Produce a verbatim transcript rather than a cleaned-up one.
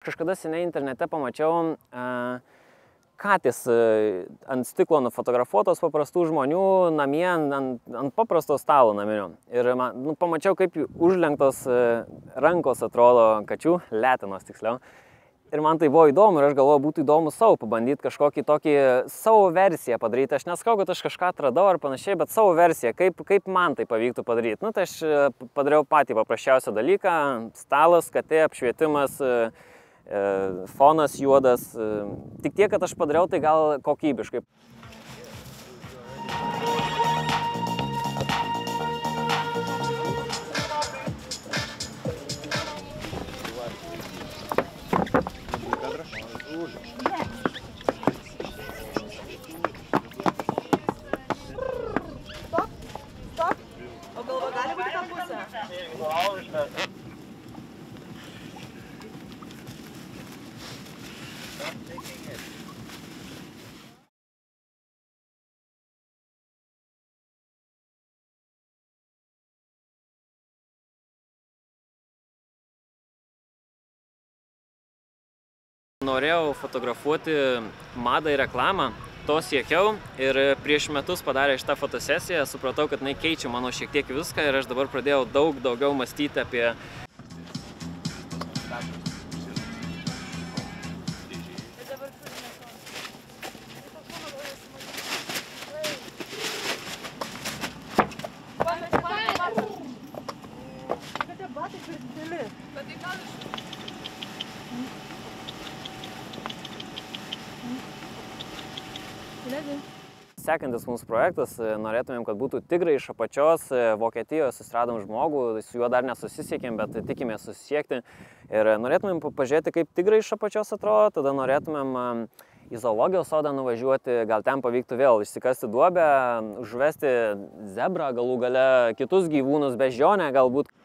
kažkada seniai internete pamačiau katės ant stiklo nufotografuotos paprastų žmonių namie ant, ant paprasto stalo naminio. Ir man, nu, pamačiau, kaip užlenktos rankos atrodo kačių, letinos tiksliau. Ir man tai buvo įdomu ir aš galvoju, būtų įdomu savo pabandyti kažkokį tokį savo versiją padaryti. Aš neskau, kad aš kažką atradau ar panašiai, bet savo versiją, kaip, kaip man tai pavyktų padaryti. Nu, tai aš padariau patį paprasčiausią dalyką. Stalas, katė, apšvietimas, fonas juodas. Tik tiek, kad aš padariau tai gal kokybiškai. Norėjau fotografuoti madą ir reklamą, to siekiau ir prieš metus padarė šitą fotosesiją, supratau, kad jinai keičia mano šiek tiek viską ir aš dabar pradėjau daug daugiau mąstyti apie Sekantis mūsų projektas, norėtumėm, kad būtų tigrai iš apačios. Vokietijoje susiradom žmogų, su juo dar nesusisiekėm, bet tikimės susisiekti. Ir norėtumėm pažiūrėti, kaip tigrai iš apačios atrodo, tada norėtumėm į zoologijos sodą nuvažiuoti, gal ten pavyktų vėl išsikasti duobę, užvesti zebrą, galų gale kitus gyvūnus, beždžionę galbūt.